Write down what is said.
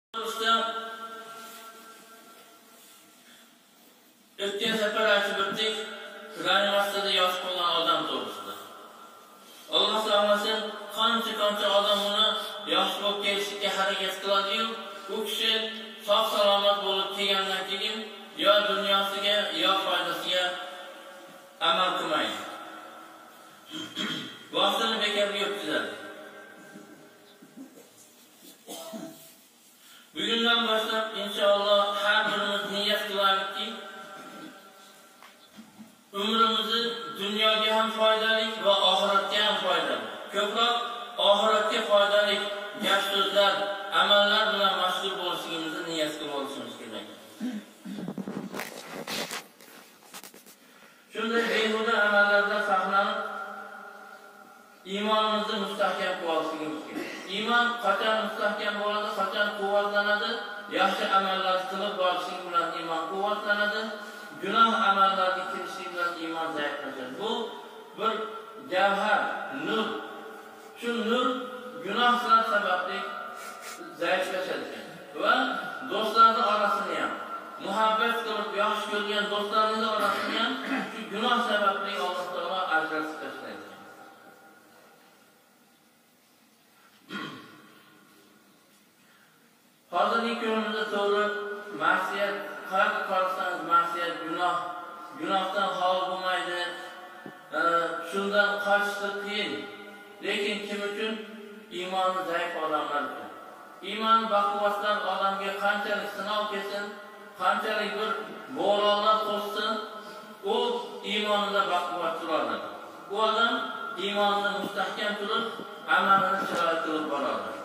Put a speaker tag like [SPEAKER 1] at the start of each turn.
[SPEAKER 1] O'tgan safar aytib o'tdik, reanimatsiyada yosh bo'lgan odam to'g'risida. Alloh saqlasin, qancha odam uni yosh bo'lib kelishga harakat qiladi-yu, u kishi sog' salomat bo'lib kelgandan keyin yo dunyosiga, yo foydasiga amal qilmaydi. Vaqtini bekorga o'tkazadi. Bugundan boshlab inshaalloh har birimiz niyat qilamizki, umrimizni dunyoga ham foydali va oxiratga ham foydali. Ko'proq oxiratga foydali gap so'zlar, amallar bilan mashg'ul bo'lishimizni niyat qilib olishimiz kerak. Shunday behuda amallardan saqlanib, iymonimizni mustahkam qilib olishimiz kerak. Iymon qachon mustahkam bo'ladi, qachon quvvatlanadi? Yaxshi amallar qilib borishing bilan iymon quvvatlanadi. Gunoh amallarga kirishlik bilan iymon zaiflashadi. Bu bir javhar, nur. Shu nur gunohlar sababli zaiflashadi. Va do'stlarning orasini ham, muhabbat qilib yaxshi ko'rgan do'stlaringiz orasini ham shu gunoh sababli Alloh taolo ajratib tashlaydi. Hozirgi kunimizda to'g'ri ma'siyat, qayerga qarasangiz ma'siyat, gunohdan xoli bo'lmaydi. Shundan qochishni qiyin. Lekin kim uchun? Iymoni zaif odamlar uchun. Iymon baquvvatdan odamga qanchalik sinov kelsin, qanchalik bir bo'ronlar qo'shsin, u iymonida baquvvat turadi. Bu odam iymonini mustahkam turib, amalini chiroyli qilib boradi.